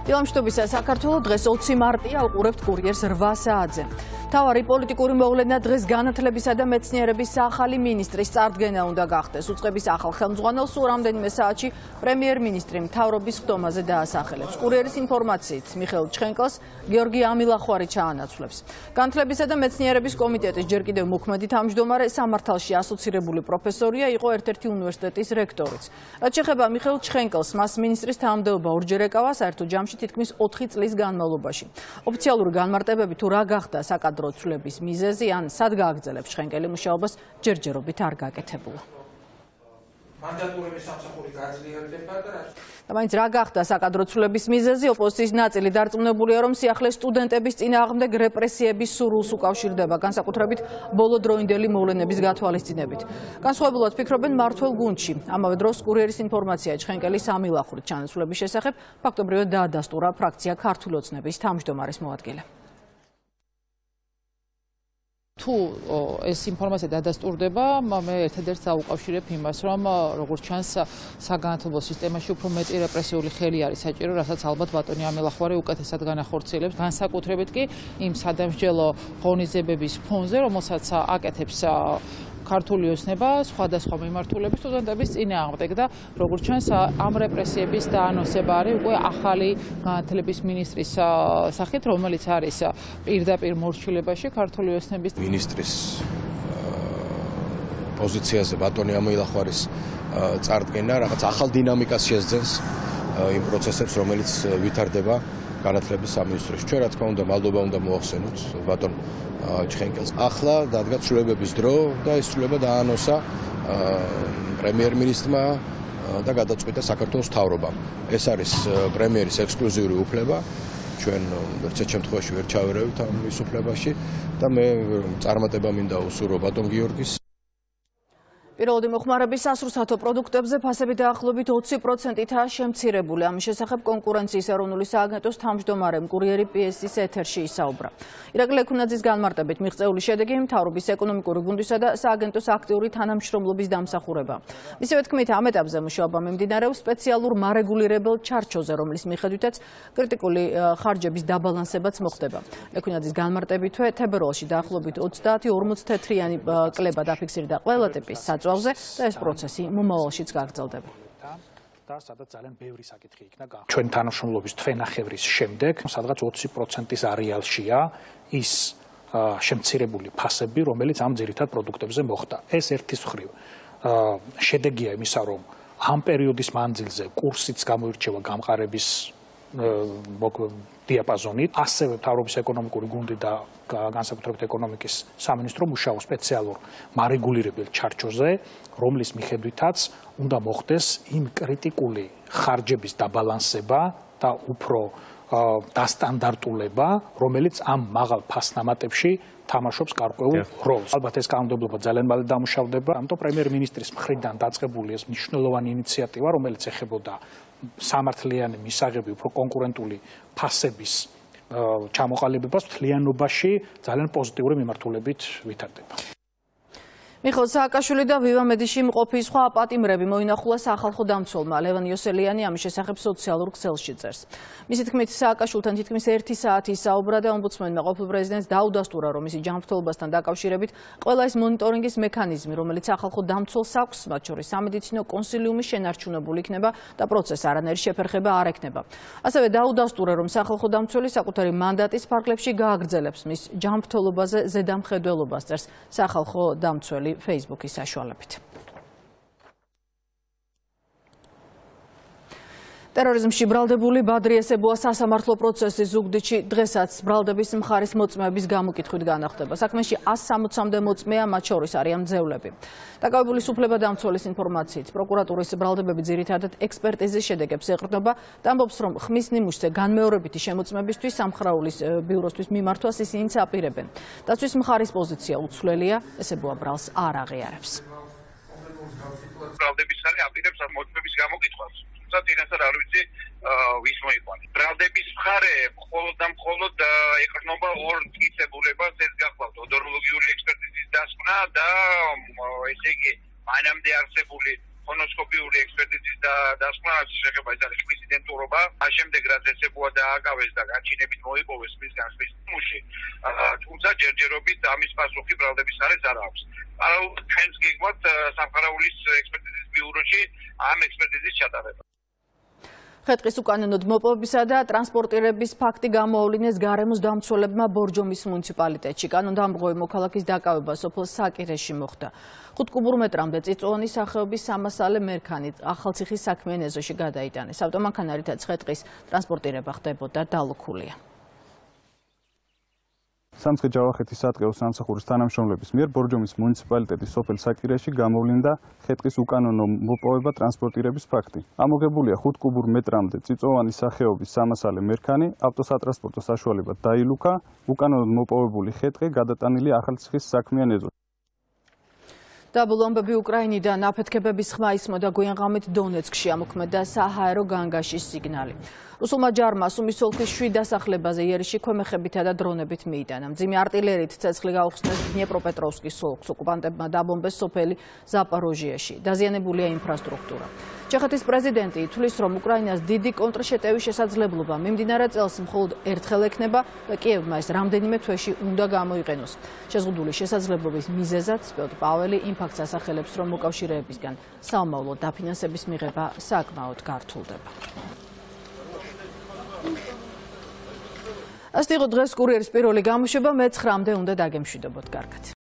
დილამშვიდობისა საქართველოს დღეს 20 მარტია უყურებთ კურიერს 8 საათზე. Თავარი პოლიტიკური მოვლენა დღეს განათლებისა და მეცნიერების ახალი მინისტრის წარდგენა უნდა გახდეს. უწყების ახალ ხელმძღვანელს რამდენიმე საათში პრემიერ-მინისტრი მთავრობის ხდომაზე დაასახელებს. კურიერის ინფორმაციით მიხეილ ჩხენკელს გიორგი ამილახვარი ჩაანაცვლებს. განათლებისა და მეცნიერების კომიტეტის ჯერ კიდევ მოქმედი თავმჯდომარე სამართალში ასოცირებული პროფესორია, იყო ერთ-ერთი უნივერსიტეტის რექტორიც. რაც შეეხება მიხეილ ჩხენკელს, მას მინისტრის თანამდებობა ორჯერ ეკავა საერთო ჯამში თითქმის 4 წლის განმავლობაში. ოფიციალური განმარტებები თუ რა გახდა საკადრო ცვლილების მიზეზი ან სად გააგრძელებს ჩხენკელი მუშაობას ჯერჯერობით არ გაკეთებულა. მაინც რა გახდა საკადრო ცვლილების მიზეზი? ოპოზიციის ნაწილი დარწმუნებულია, რომ სიახლე სტუდენტების წინააღმდეგ რეპრესიების სურვილს უკავშირდება, განსაკუთრებით ბოლოდროინდელი მოვლენების გათვალისწინებით. განსხვავებულად ფიქრობენ მმართველ გუნდში. ამავე დროს კურიერის ინფორმაცია ჩხენკელის ამილახვრის ჩანაცვლების შესახებ ფაქტობრივად დაადასტურა ფრაქცია ქართული ოცნების თავმჯდომარის მოადგილე. თუ ეს ინფორმაცია დადასტურდება, მე ერთადერთ საუკავშირებ იმას, რომ როგორც ჩანს საგანათლებლო სისტემაში უფრო მეტი რეპრესიული ხელი არის საჭირო, რასაც ალბათ ბატონი ამილახვარი უკეთესად განახორციელებს, განსაკუთრებით კი იმ სადამსჯელო ღონისძიებების ფონზე, რომელსაც აკეთებს ქართული ოცნება სხვადასხვა მიმართულების სტუდენტების წინააღმდეგ და როგორც ჩანს ამ რეპრესიების დაანონსება არის უკვე ახალი განათლების მინისტრის სახით, რომელიც არის პირდაპირ მორჩილებაში ქართული ოცნების მინისტრის პოზიციაზე ბატონი ამილახვარის წარდგენა რაღაც ახალ დინამიკას შეძენს იმ პროცესებს, რომელიც ვითარდება განათლების სამინისტროში. ჩვენ რა თქმა უნდა მადლობა უნდა მოახსენოთ ბატონ ჩხენკელს. ახლა დადგა ცვლილებების დრო და ეს ცვლილება დაანონსა პრემიერ-მინისტრმა და გადაწყვიტა საქართველოს მთავრობამ. ეს არის პრემიერის ექსკლუზიური უფლება. ჩვენ ერთ შემთხვევაში ვერ ჩავერავით ამ ის უფლებაში და მე წარმატება მინდა უსურვო ბატონ გიორგის. პირველადი მოხმარების სასურსათო პროდუქტებზე ფასები დაახლოებით 20%-ითაა შემცირებული. ამის შესახებ კონკურენციის ეროვნული სააგენტოს თავმჯდომარემ კურიერი PS-ის ეთერში ისაუბრა. ირაკლი ლექუნაძის განმარტებით მიღწეული შედეგი მთავრობის ეკონომიკური გუნდისა და სააგენტოს აქტიური თანამშრომლობის დამსახურება. მისივე თქმით, ამ ეტაპზე მუშაობა მიმდინარეობს სპეციალურ მარეგულირებელ ჩარჩოზე, რომლის მიხედვითაც კრიტიკული ხარჯების დაბალანსებაც მოხდება. ლექუნაძის განმარტებითვე თებერვალში დაახლოებით 30-40 თეთრიანი კლება დაფიქსირდა ყველა ტიპის და ეს პროცესი მომავალშიც გაგრძელდება. სადაც ძალიან ბევრი საკითხი იქნა ჩვენ თანამშრომლობის თვენახევრის შემდეგ, სადღაც 20%-ის არეალშია ის შემცირებული ფასები, რომელიც ამ ძირითად პროდუქტებზე მოხდა. ეს ერთის მხრივ შედეგია იმისა, რომ ამ პერიოდის მანძილზე კურსიც გამოირჩევა გამყარების დიაპაზონით, ასევე მთავრობის ეკონომიკური გუნდი და განსაკუთრებით ეკონომიკის სამინისტრო მუშაობს სპეციალურ მარეგულირებელ ჩარჩოზე, რომლის მიხედვითაც უნდა მოხდეს იმ კრიტიკული ხარჯების დაბალანსება და უფრო დასტანდარტულება, რომელიც ამ მაღალ ფასნამატებში თამაშობს გარკვეულ როლს. ალბათ ეს კანონმდებლობა ძალიან მალე დამუშავდება, ამიტომ პრემიერ-მინისტრის მხრიდან დაწყებული ეს მნიშვნელოვანი ინიციატივა, რომელიც ეხებოდა სამართლიანი მისაღები უფრო კონკურენტული ფასების ჩამოყალიბებას მთლიანობაში ძალიან პოზიტიური მიმართულებით ვითარდება. მიხეილ სააკაშვილი და ვივამედიში მყოფი სხვა პატიმრები მოინახულა სახალხო დამცველმა. ლევან იოსელიანი ამის შესახებ სოციალურ ქსელში წერს. მისი თქმით, სააკაშვილთან თითქმის 1 საათი ისაუბრა და ომბუდსმენმა ყოფილ პრეზიდენტს დაუდასტურა, რომ მისი ჯანმრთელობასთან დაკავშირებით ყველა ის მონიტორინგის მექანიზმი, რომელიც სახალხო დამცველს აქვს, მათ შორის სამედიცინო კონსილიუმი შენარჩუნებული იქნება და პროცესს არანაირი შეფერხება არ ექნება. ასევე დაუდასტურა, რომ სახალხო დამცველი საკუთარი მანდატის ფარგლებში გააგრძელებს მის ჯანმრთელობაზე ზედამხედველობას, წერს სახალხო დამცველი Facebook-ის საშუალებით. ტერორიზმში ბრალდებული ბადრი ესებუა სასამართლო პროცესი ზუგდიდში დღესაც ბრალდების მხარის მოწმეების გამოკითხვით განახდება. საქმეში 160-მდე მოწმეა, მათ შორის არიან მძევლები. დაკავებული უფლებადამცველის ინფორმაციით, პროკურატურის ბრალდებები ძირითადად ექსპერტიზის შედეგებს ეყრდნობა და ამბობს, რომ ხმის ნიმუშზე განმეორებითი შემოწმებისთვის სამხარაულის ბიუროსთვის მიმართვას ისინი აპირებენ. დაცვის მხარის პოზიცია უცვლელია, ესებუა ბრალს არ აღიარებს. ბრალდების ხარი აპირებს მოწმების გამოკითხვას. წინასწარ არ ვიცი ვის მოიყვანეს. ბრალდების მხარე მხოლოდ და მხოლოდ ეყრდნობა ორ მტკიცებულებას, ეს გახლავთ ოდოროლოგიური ექსპერტიზის დასკვნა და ესე იგი მანამდე არსებული ფონოსკოპიური ექსპერტიზის დასკვნა შეხება ეს არის პრეზიდენტურობა, ამავდროულად რაც ესებუა დააკავეს და გაჩინებით მოიპოვეს მისგან ხმის მუში. თუმცა ჯერჯერობით ამის პასუხი ბრალდების არეც არ აქვს. პარალელურად ჩვენს გეგმავთ სამხარაულის ექსპერტიზის ბიუროში ამ ექსპერტიზის ჩატარება. ხეთყის უკანონოდ მოპოვებისა და ტრანსპორტირების ფაქტი გამოავლინეს გარემოს დამცველებმა ბორჯომის მუნიციპალიტეტში. კანონდამღვრევი მოქალაქის დაკავება სოფელ საკირეში მოხდა. 5 კუბურ მეტრამდე წიწვოვანი სახეობის სამასალე მერქანი ახალციხის საქმიან ეზოში გადაიტანეს. ავტომანქანარითაც ხეთყის ტრანსპორტირება ხდებოდა დალუქულია. სამცხე-ჯავახეთის სატყეო სამსახურის თანამშრომლების მიერ ბორჯომის მუნიციპალიტეტის სოფელ საკირეში გამოვლინდა ხეთყის უკანონო მოპოვება ტრანსპორტირების ფაქტი. ამოღებულია 5 კუბურ მეტრამდე წიწვოვანი სახეობის სამასალე მერქანი, ავტოსატრანსპორტო საშუალებად დაილუქა, უკანონოდ მოპოვებული ხეთყი გადატანილი ახალციხის საქმიან ეზოში. დაბლომბები უკრაინიდან აფეთქებების ხმა ისმოდა გვიანღამით დონეცკში ამოქმედა საჰაერო განგაშის სიგნალი. რუსულმა ჯარმა სუმის ოლქის 7 დასახლებაზე იერიში ქვემეხებითა და დრონებით მიიტანა. მძიმე არტილერიით ცეცხლი გაუხსნეს დნიეპროპეტროვსკის ოლქს. ოკუპანტებმა დაბომბეს სოფელი ზაპოროჟიაში. დაზიანებულია ინფრასტრუქტურა. ჩეხეთის პრეზიდენტი ითვლის, რომ უკრაინას დიდი კონტრშეტევის შესაძლებლობა მიმდინარე წელს მხოლოდ ერთხელ ექნება და კიევმა ეს რამდენიმე თვეში უნდა გამოიყენოს. შეზღუდული შესაძლებლობის მიზეზად პიოტრ პაველი იმ ფაქტს ასახელებს, რომ მოკავშირეებისგან საომავლო დაფინანსების მიღება საკმაოდ გართულდება. ასეთი იყო დღეს კურიერის პირველი გამოშვება, მე 9-მდე უნდა დაგემშვიდობოთ. კარგად.